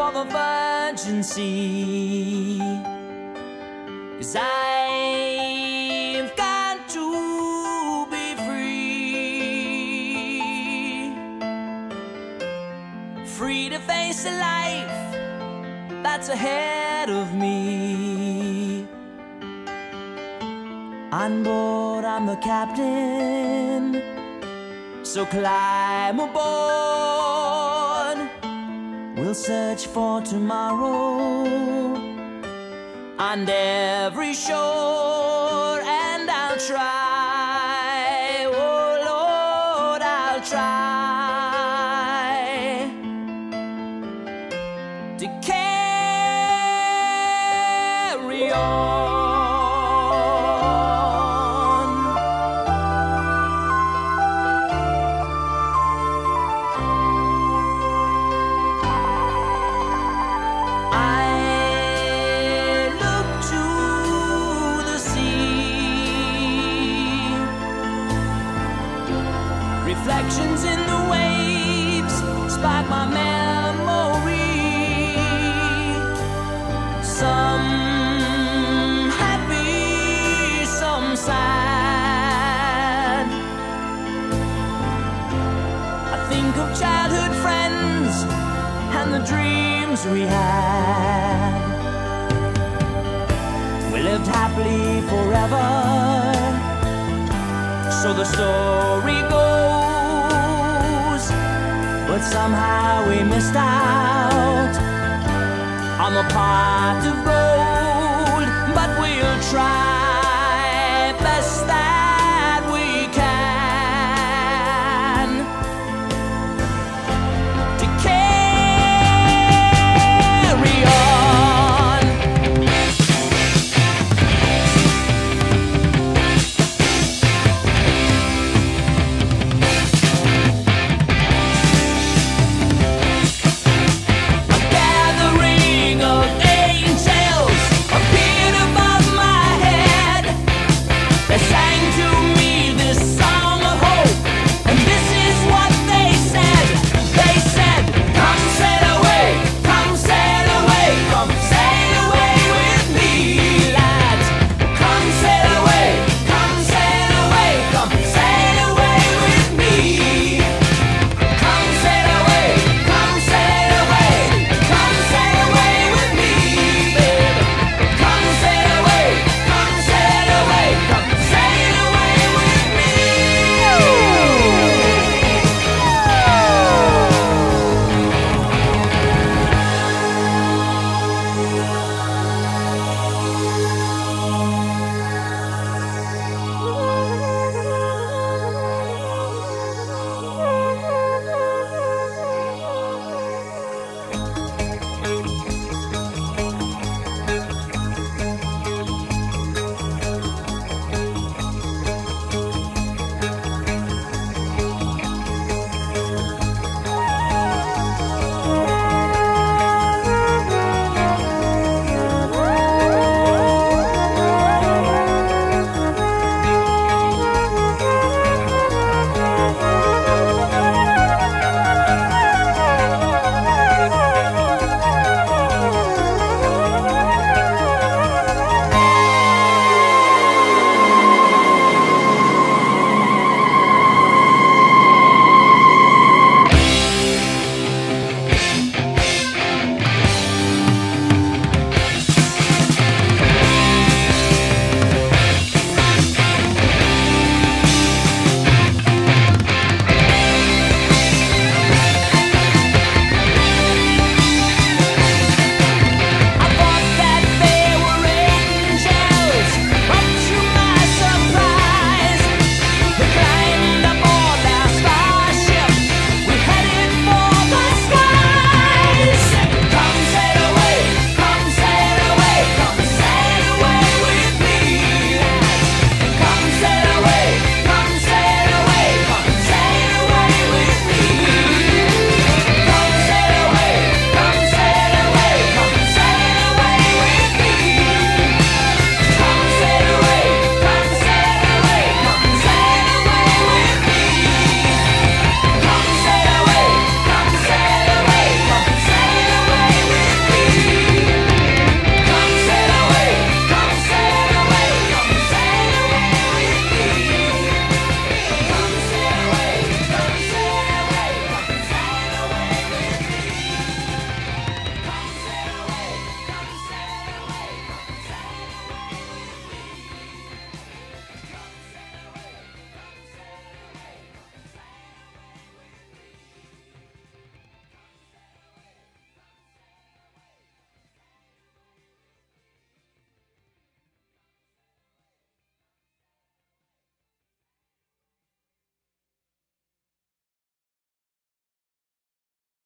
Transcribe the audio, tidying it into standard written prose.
of the virgin sea. 'Cause I've got to be free, free to face the life that's ahead of me. On board, I'm the captain, so climb aboard. We'll search for tomorrow on every shore, and I'll try, oh Lord, I'll try to carry on. Reflections in the waves spark my memory. Some happy, some sad. I think of childhood friends and the dreams we had. We lived happily forever, so the story goes. But somehow we missed out on the part of gold.